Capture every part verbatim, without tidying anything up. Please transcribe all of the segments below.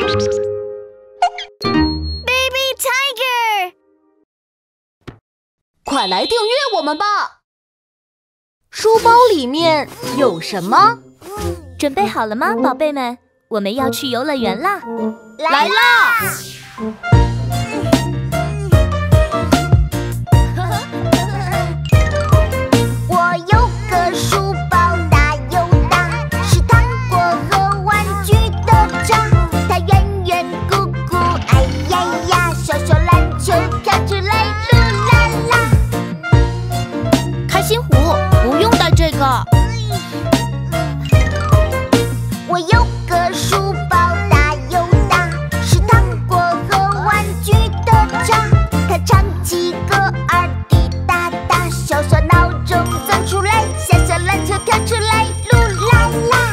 Baby Tiger， 快来订阅我们吧！书包里面有什么？ 准备好了吗，宝贝们？我们要去游乐园啦！ 来啦！我有个书包大又大，是糖果和玩具的家。它圆圆鼓鼓，哎呀呀，小小篮球跳起来，噜啦啦。 开心虎，不用带这个。 我有个书包大又大，是糖果和玩具的家。它唱起歌儿滴答答，小小闹钟钻出来，小小篮球跳出来，噜啦啦。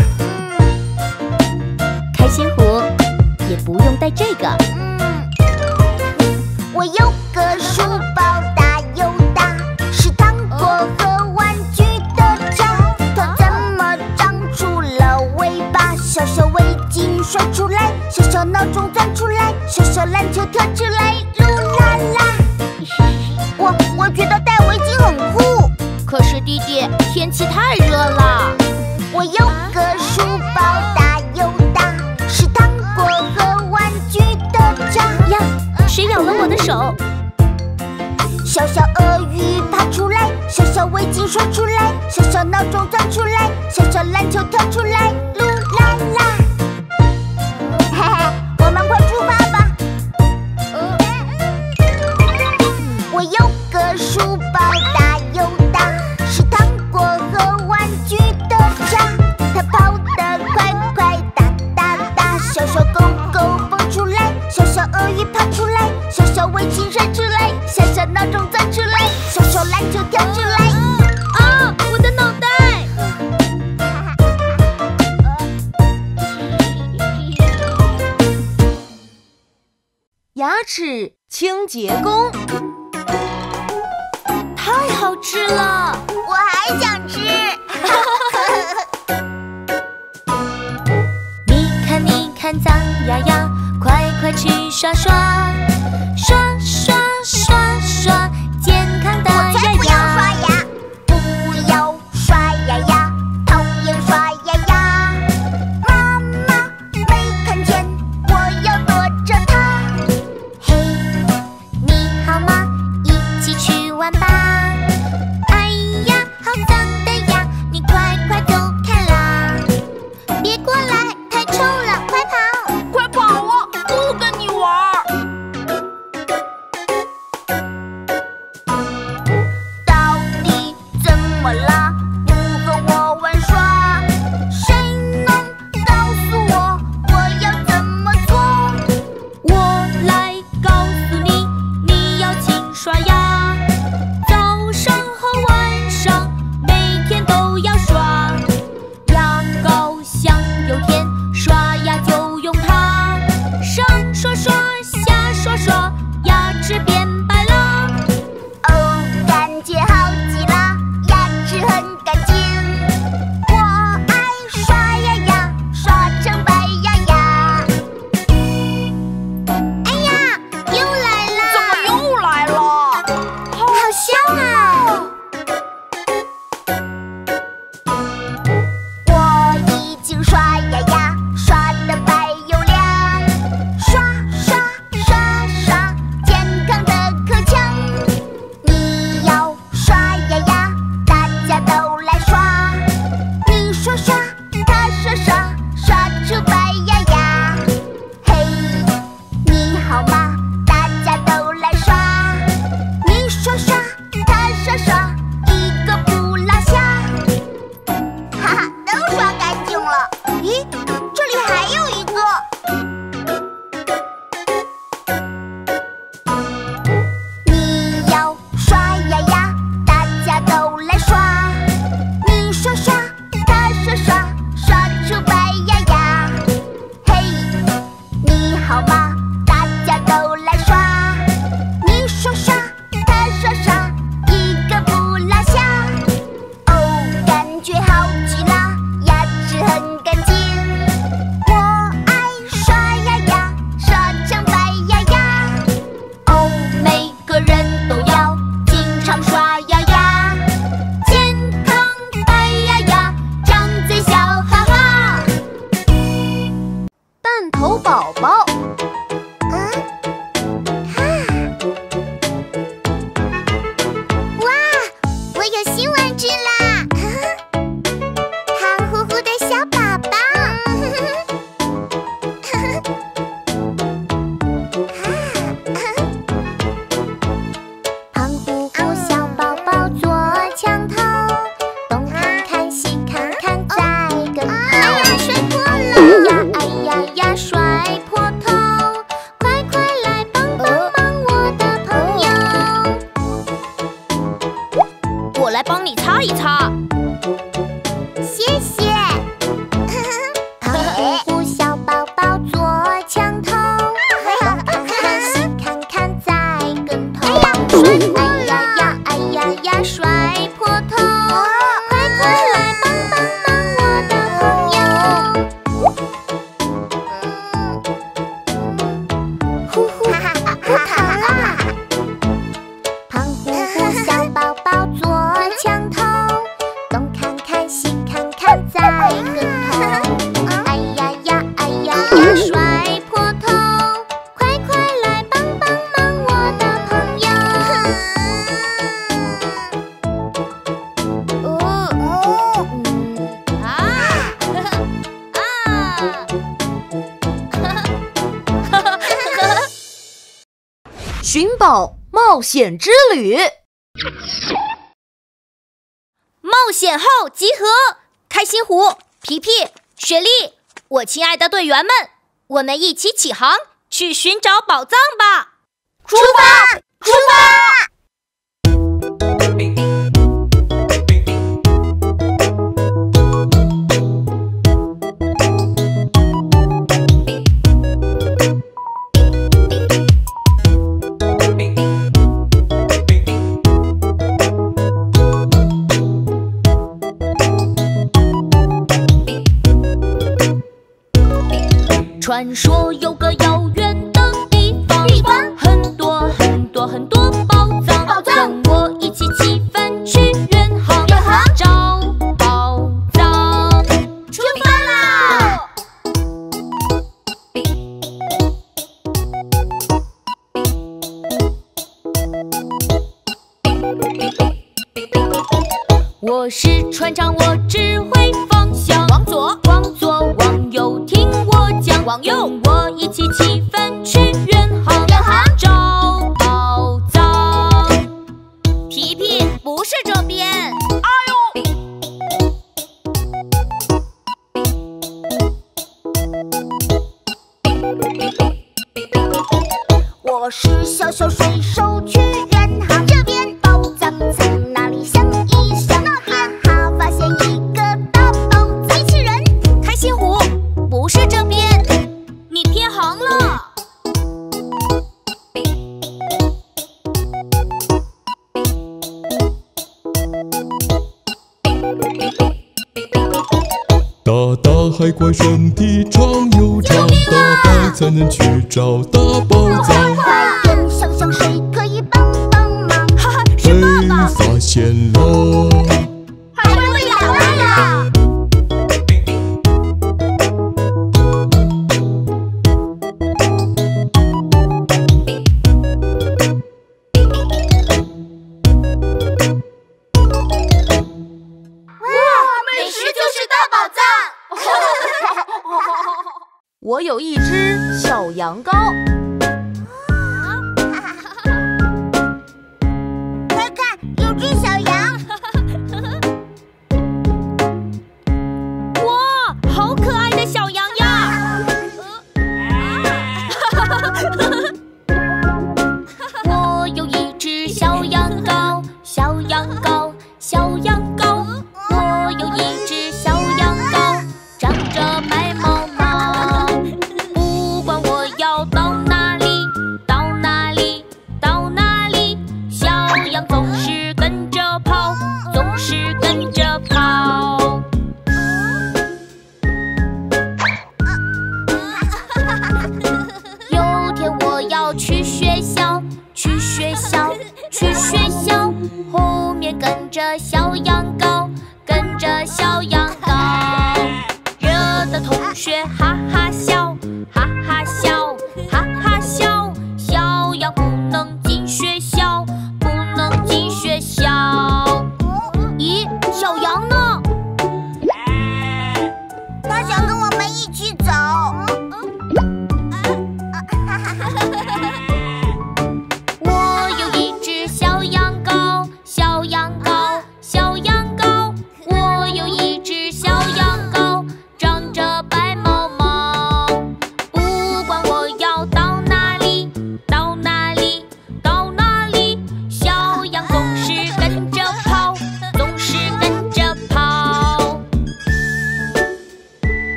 开心虎，也不用带这个。 嗯，我有个书包大又大，是糖果和玩具的家。它怎么长出了尾巴？小小围巾甩出来，小小闹钟钻出来，小小篮球跳起来，噜啦啦。我我觉得戴围巾很酷， 可是弟弟，天气太热了。 我有个书包大又大，是糖果和玩具的家。 呀，谁咬了我的手？ 小小鳄鱼爬出来，小小围巾甩出来，小小闹钟钻出来，小小篮球跳出来，噜啦啦。嘿嘿，我们快出发吧。我有个书包大又大，是糖果和玩具的家。它跑得快快哒哒哒，小小狗狗蹦出来，小小鳄鱼爬出来，小小围巾甩出来，小小闹钟钻出来，小小篮球跳出来。 啊，我的脑袋！ 牙齿清洁工， 太好吃了！ 我还想吃。 你看，你看，脏呀呀，快快去刷刷，刷刷刷刷，健康的我才不要刷牙，不要刷牙呀，讨厌刷牙呀。妈妈没看见，我要躲着她。嘿，你好吗？一起去玩吧。哎呀，好脏的呀，你快快走开啦！别过来，太臭了，快跑！ 快跑啊！不跟你玩儿！ 头宝宝。 啊哈！哇，我有新玩具啦！胖乎乎的小宝宝。胖乎乎小宝宝坐墙头，东看看西看看再跟头。哎呀，摔破了！呀哎呀呀，摔破头！快快来帮帮忙，我的朋友！ 我来帮你擦一擦。 谢谢。胖乎乎小宝宝坐墙头，东看看西看看再跟头。哎呀呀哎呀呀，摔破头！快快来帮帮忙，我的朋友！呼呼，不疼啦！胖乎乎小宝宝坐墙头，东看看西看看再跟头。哎呀呀哎呀呀，摔破头！快快来帮帮忙，我的朋友！哦哦，嗯啊啊！ 寻宝冒险之旅， 冒险号集合！开心湖、皮皮、雪莉，我亲爱的队员们，我们一起起航，去寻找宝藏吧！ 出发！出发！ 传说有个遥远的地方， 地方很多很多很多宝藏， 宝藏跟我一起起帆去远航， 远航找宝藏。 出发啦！ 我是船长，我指挥方向，往左，往左，往右，听我讲，往右，跟我一起起帆去远航， 远航找宝藏。皮皮，不是这边。哎呦！ 我是小小水手去远航，这边宝藏在哪里？想一想，哈哈，发现一个大宝藏！机器人， 开心湖，不是这边，你偏航了。 大大海怪身体长又长，大海才能去找大宝藏。 快点，想想谁可以帮帮忙？ 哈哈，是爸爸。 被发现了， 海怪被打败了！美食就是大宝藏！ 我有一只小羊羔， 快看，有只小羊！ 哇，好可爱的小羊呀！我有一只小羊羔，小羊羔，小羊羔。我有一只小羊羔，长着白毛毛。不管我要到哪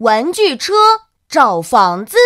玩具车找房子。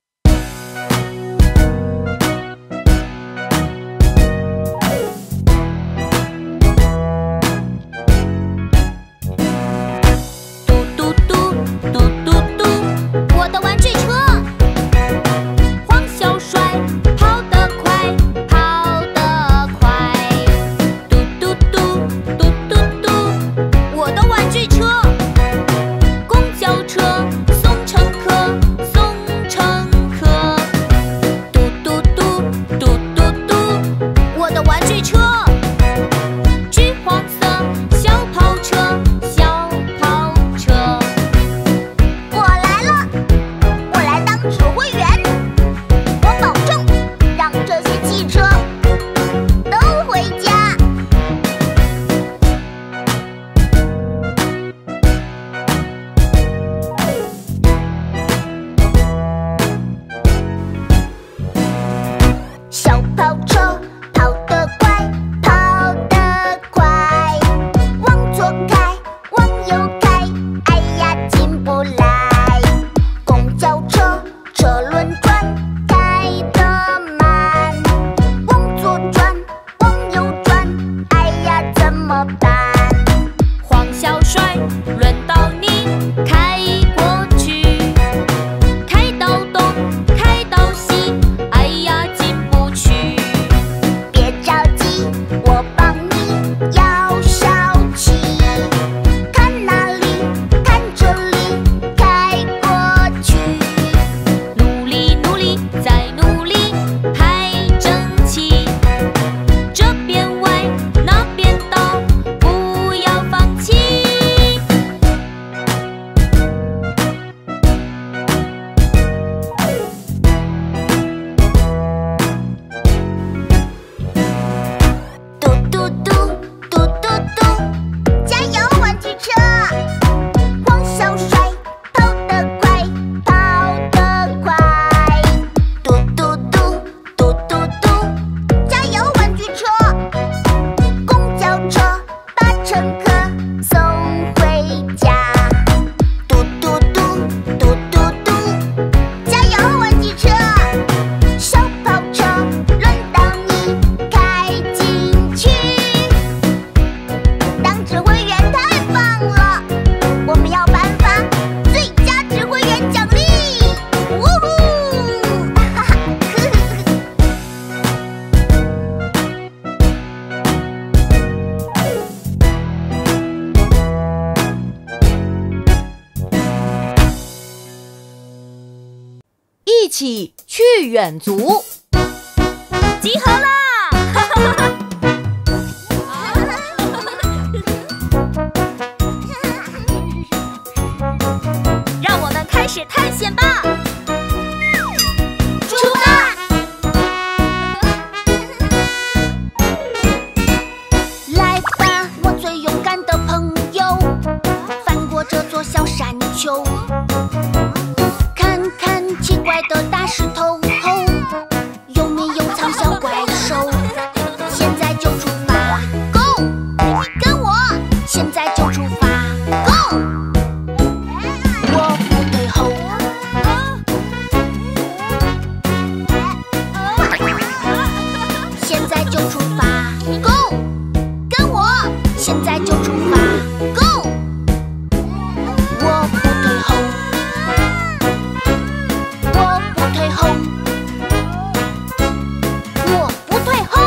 嘟嘟嘟嘟嘟嘟，我的玩具车。黄小帅跑得快，跑得快。嘟嘟嘟嘟嘟嘟，我的玩具车。公交车送乘客，送乘客。嘟嘟嘟嘟嘟嘟，我的玩具车。橘黄色小跑车，小跑车。 我来了，我来当指挥员，我保证让这些汽车都回家。小跑车跑得快，跑得快，往左开，往右开，哎呀进不来。公交车车轮转，开得慢，往左转，往右转，哎呀怎么办？ 黄小帅，轮到你开过去，开到东，开到西，哎呀进不去。 别着急，我帮你摇小旗，看那里，看这里，开过去。 努力努力再努力，排整齐。这边歪，那边倒，不要放弃。 嘟嘟嘟嘟嘟嘟，加油玩具车！黄小帅跑得快，跑得快。嘟嘟嘟嘟嘟嘟，加油玩具车！公交车把乘客送回家。嘟嘟嘟嘟嘟嘟，加油玩具车！小跑车轮到你开进去。当指挥员太棒了，我们要颁发最佳指挥员奖励。呜呼！哈哈，呵呵呵。 一起去远足。 集合啦！让我们开始探险吧！ 出发！来吧，我最勇敢的朋友，翻过这座小山丘，看看奇怪的大石头后，有没有藏小怪兽？现在就出发 ，Go！ 跟我，现在就出发 ，Go！ 我不退后。现在就出发 ，Go！ 跟我，现在就出发 ，Go！ 我不退后，我不退后，我不退后。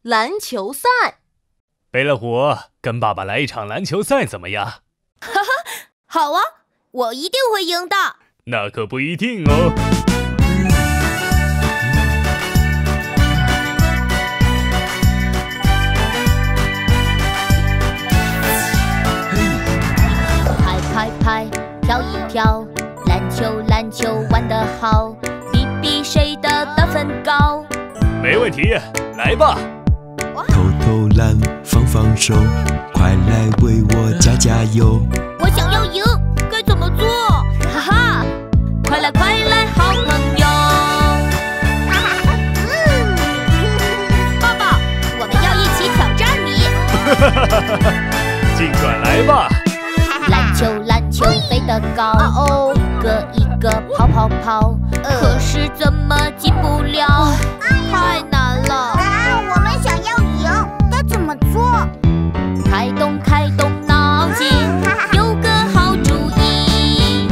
篮球赛。 贝乐虎，跟爸爸来一场篮球赛怎么样？ 哈哈，好啊，我一定会赢的。 那可不一定哦。 拍拍拍，跳一跳，篮球篮球玩得好，比比谁的得分高。 没问题，来吧。 投投篮，放放手，快来为我加加油！ 我想要赢，该怎么做？哈哈，快来快来，好朋友！爸爸，我们要一起挑战你。 尽管来吧。 篮球篮球飞得高，哦，一个一个跑跑跑，可是怎么进不了？太难了。 啊，我们想要赢，该怎么做？ 开动开动脑筋，有个好主意。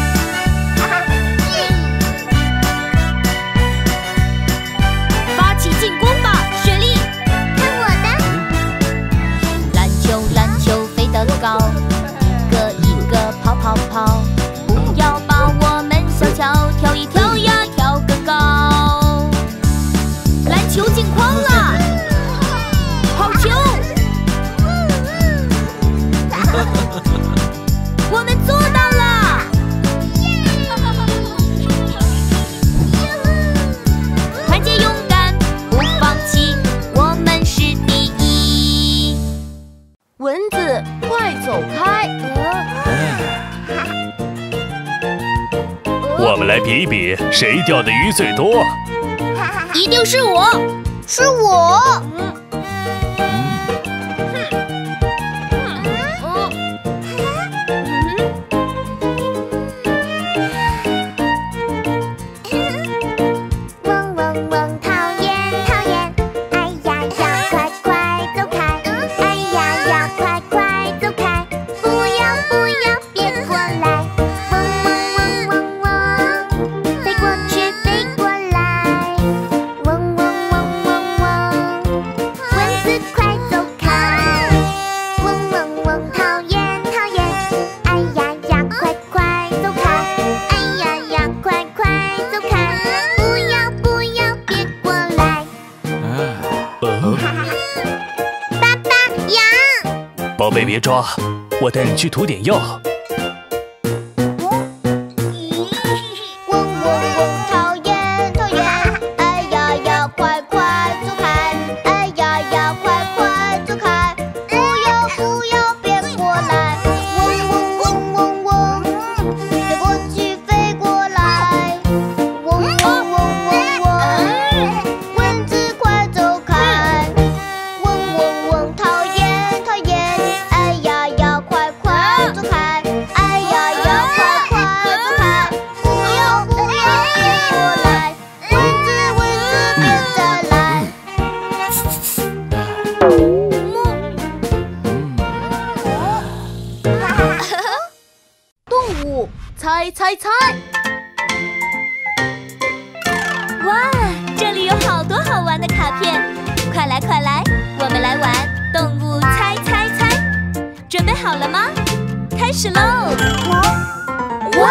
发起进攻吧，雪莉！ 看我的！ 篮球篮球飞得高，一个一个跑跑跑，不要把我们小瞧，跳一跳呀，跳更高。篮球进筐了，好球！我们做到了！团结勇敢，不放弃，我们是第一。 蚊子，快走开！ 我们来比一比，谁钓的鱼最多。 一定是我， 是我。嗡嗡嗡，讨厌讨厌，哎呀呀，快快走开！哎呀呀，快快走开！不要不要，别过来！嗡嗡嗡嗡嗡，飞过去飞过来！嗡嗡嗡嗡嗡，蚊子快走开！嗡嗡嗡，讨厌讨厌，哎呀呀，快快走开！哎呀呀，快快走开！不要不要，别过来！ 呃， 爸爸痒。 宝贝别抓，我带你去涂点药。 嗡嗡嗡，讨厌讨厌，哎呀呀，快快走开！哎呀呀，快快走开！不要不要，别过来！嗡嗡嗡嗡嗡，飞过去飞过来！嗡嗡嗡嗡嗡，蚊子快走开！嗡嗡嗡，讨厌讨厌，哎呀呀，快快走开！哎呀呀，快快走开！不要不要，别过来！蚊子蚊子，别再来！ 动物，猜猜猜！ 哇，这里有好多好玩的卡片，快来快来，我们来玩动物猜猜猜，准备好了吗？开始喽！哇！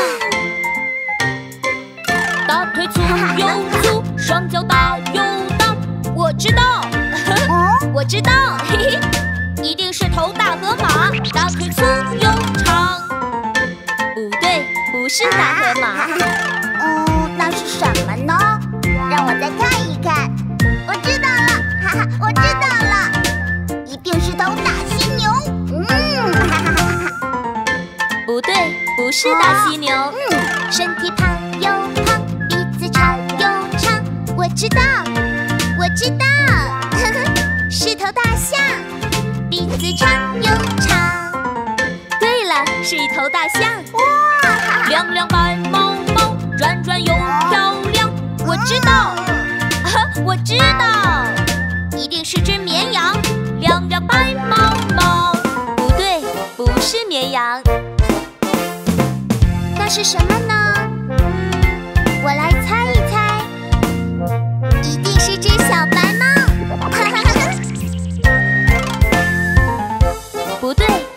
大腿粗又粗，双脚大又大，我知道，我知道，嘿嘿，一定是头大河马，大腿粗又长。不对，不是大河马。 嗯，那是什么呢？让我再看一看。我知道了，哈哈，我知道了，一定是头大犀牛。嗯，哈哈哈哈。 不对，不是大犀牛。 嗯，身体胖又胖，鼻子长又长。我知道，我知道，呵呵，是头大象，鼻子长又长。 对了，是一头大象。 哇， 亮亮白毛毛，转转又漂亮。我知道，我知道，一定是只绵羊，亮亮白毛毛。不对，不是绵羊。 那是什么呢？我来猜一猜，一定是只小白猫。哈哈。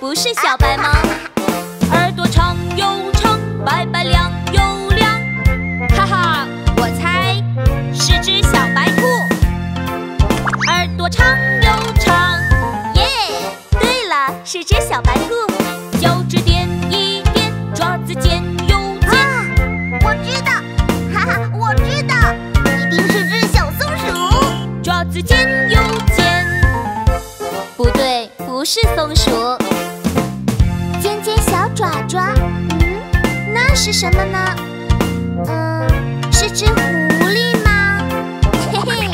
不是小白猫。耳朵长又长，白白亮又亮。哈哈，我猜是只小白兔。耳朵长又长，耶！对了，是只小白兔。脚趾点一点，爪子尖又尖。 啊，我知道，哈哈，我知道，一定是只小松鼠。 爪子尖又尖。不对，不是松鼠。 尖尖小爪爪，嗯，那是什么呢？嗯，是只狐狸吗？嘿嘿，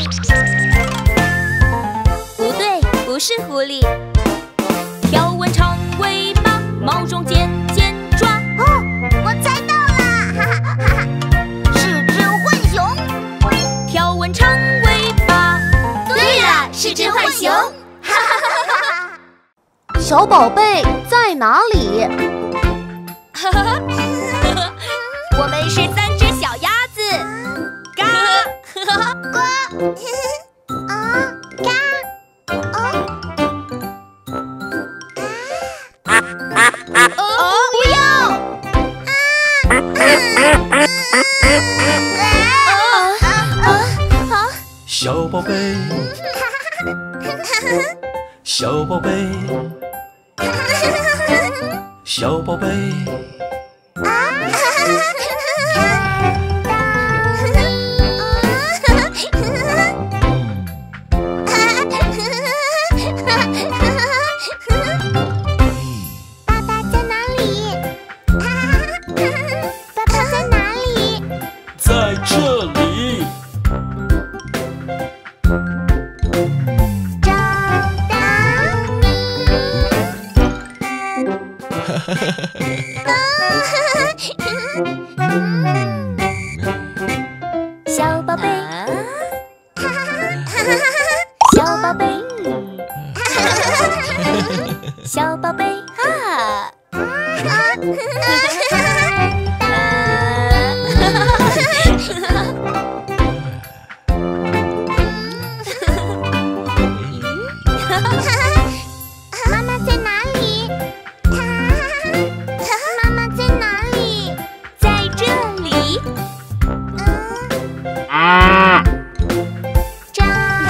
不对，不是狐狸。条纹长尾巴，毛中尖尖爪。 哦，我猜到了，哈哈哈哈，是只浣熊。 条纹长尾巴。对了，是只浣熊。 哈哈哈哈哈！ 小宝贝在哪里？ 哈哈哈，我们是三只小鸭子。嘎，哈哈， 呱，啊，嘎，哦， 哦，不要！ 小宝贝，小宝贝，小宝贝。 爸爸在哪里？爸爸在哪里？ 在这里。 找到你。小宝贝，小宝贝，小宝贝啊！妈妈在哪里？妈妈在哪里？ 在这里。 嗯。找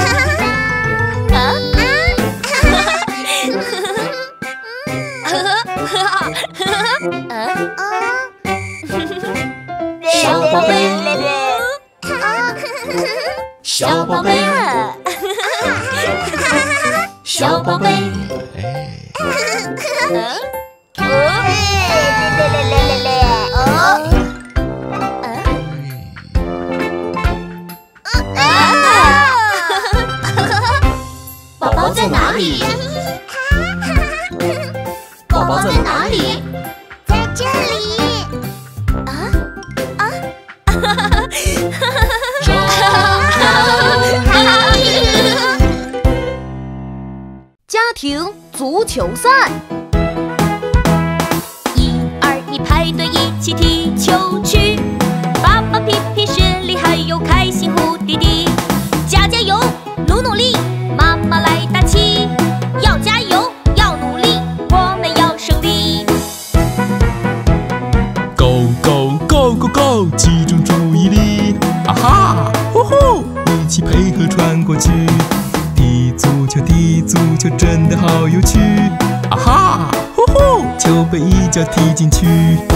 小宝贝，小宝贝，小宝贝。 宝宝在哪里？宝宝在哪里？在这里。啊啊！ 家庭足球赛。 一二一，排队一起踢球去。爸爸皮皮雪里，还有开心胡弟弟。加加油，努努力，妈妈来打气。要加油，要努力，我们要胜利。 Go go go go go， 集中注意力，啊哈，呼呼，一起配合穿过去。踢足球，踢足球，真的好有趣，啊哈，呼呼，球被一脚踢进去。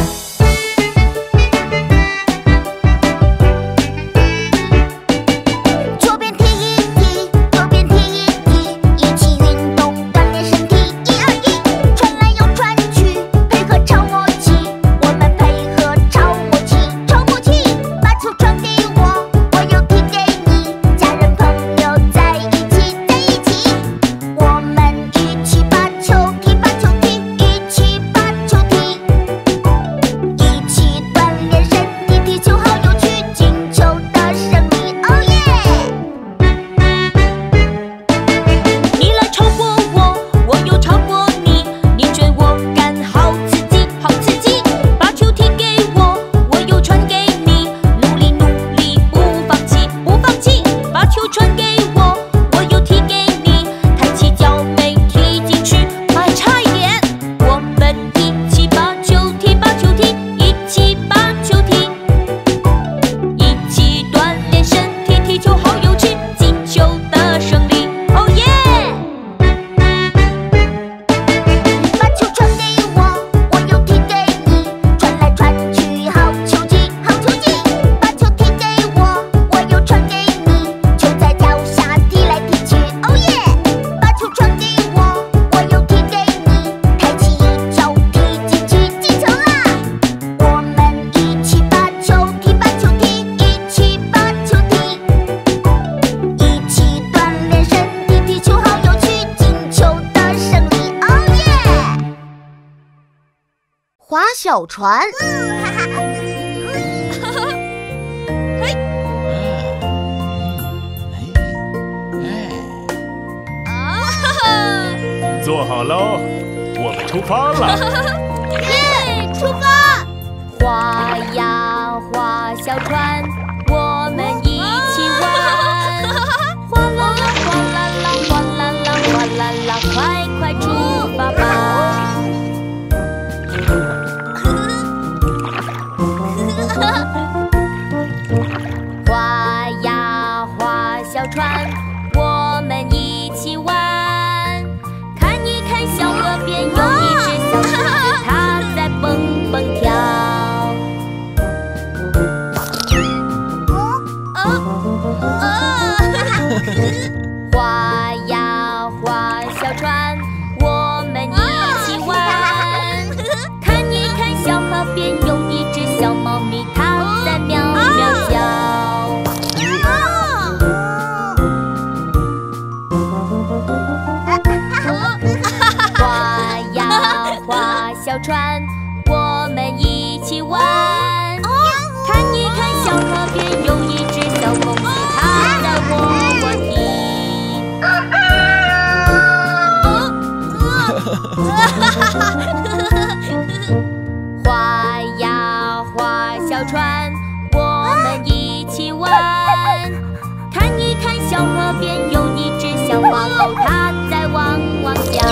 左边踢一踢，右边踢一踢，一起运动锻炼身体。一二一，传来又传去，配合超默契。我们配合超默契，超默契。把球传给我，我又踢给你。家人朋友在一起，在一起。我们一起把球踢，把球踢，一起把球踢。 划小船。 坐好喽，我们出发了。 耶，出发！划呀划小船，我们一起玩。哗啦啦，哗啦啦，哗啦啦，哗啦啦，快快出发吧！划呀划小船，我们一起玩。看一看小河边有一只小兔子，它在蹦蹦跳。划呀划小船，我们一起玩。看一看小河边有一只小猫咪，它在喵喵叫。划呀划小船，我们一起玩。看一看小河边有一只小公鸡，它在窝窝啼。划呀划小船，我们一起玩。看一看小河边有一只小黄狗，它在汪汪叫。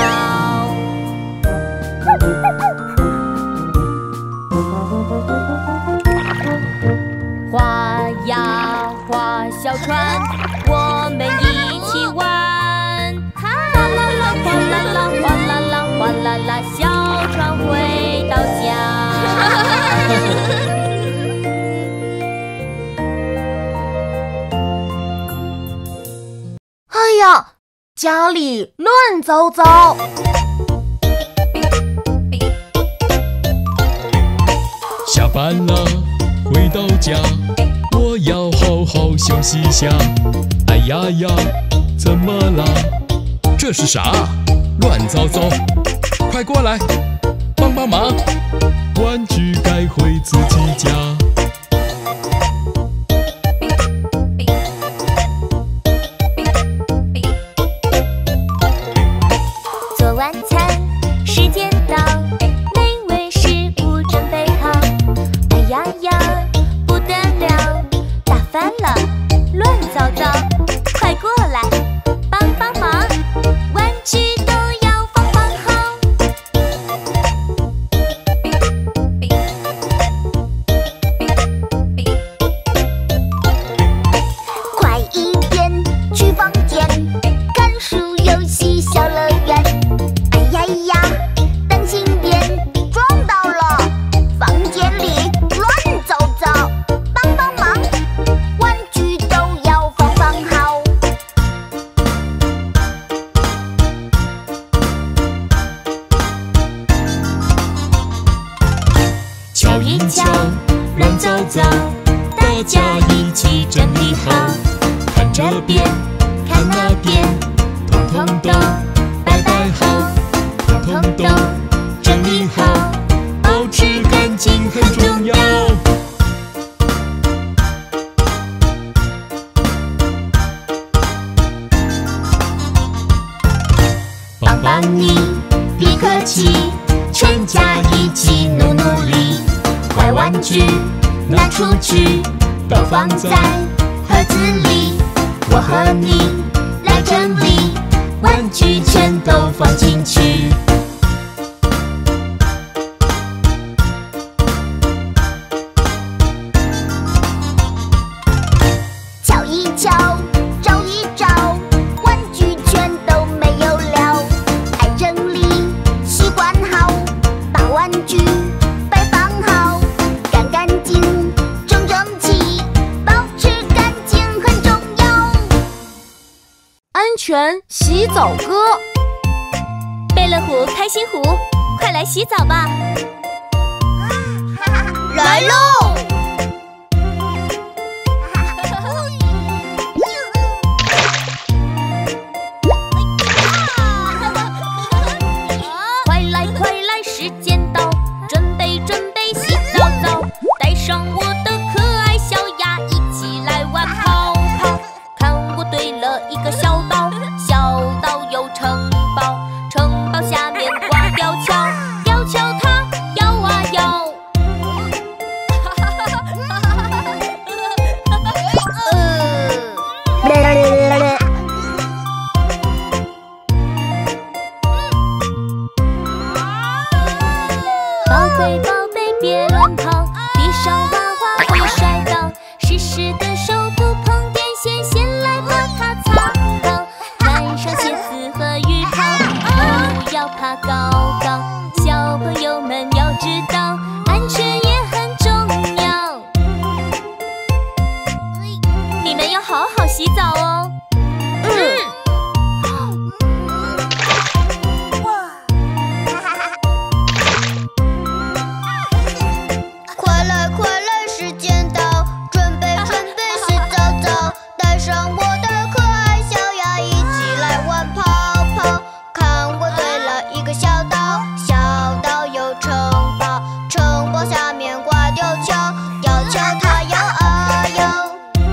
划呀划小船，我们一起玩。哗啦啦，哗啦啦，哗啦啦，哗啦啦，小船回到家。 哎呀，家里乱糟糟。 下班了，回到家，我要好好休息一下。哎呀呀，怎么啦？这是啥？乱糟糟！快过来，帮帮忙！玩具该回自己家。 做晚餐，时间到，美味食物准备好。哎呀呀，不得了，打翻了，乱糟糟，快过来帮帮忙，玩具都要放放好。 快一点去房间，看书游戏小乐园。哎呀呀，当心点，撞到了，房间里乱糟糟，帮帮忙，玩具都要放放好。 瞧一瞧，乱糟糟，大家一起整理好。看这边，看那边，统统都摆摆好，统统都整理好，保持干净很重要。帮帮你，别客气，全家一起努努力。坏玩具拿出去，都放在盒子里。我和你来整理，玩具全都放进去。 瞧一瞧，找一找，玩具全都没有了。爱整理，习惯好，把玩具摆放好，干干净，整整齐，保持干净很重要。 安全洗澡歌。 贝乐虎、开心虎，快来洗澡吧！ 来喽！ 快来快来，时间到，准备宝贝宝贝别乱跑，地上滑滑会摔倒，湿湿的手不碰电线，先来把它擦好。穿上鞋子和雨袍，不要爬高高。小朋友们要知道，安全也很重要。你们要好好洗澡哦。 快来快来，时间到，准备准备洗澡澡，带上我的可爱小鸭，一起来玩泡泡。看我堆了一个小岛，小岛有城堡，城堡下面挂吊桥，吊桥它摇啊摇。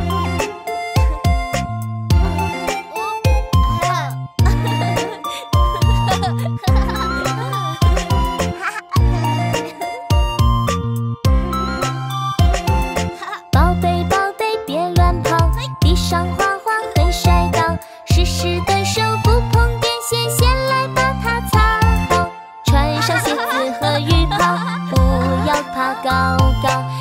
宝贝宝贝别乱跑，地上滑滑会摔倒，湿湿的手不碰电线，先来把它擦好。穿上鞋子和雨袍，不要爬高高。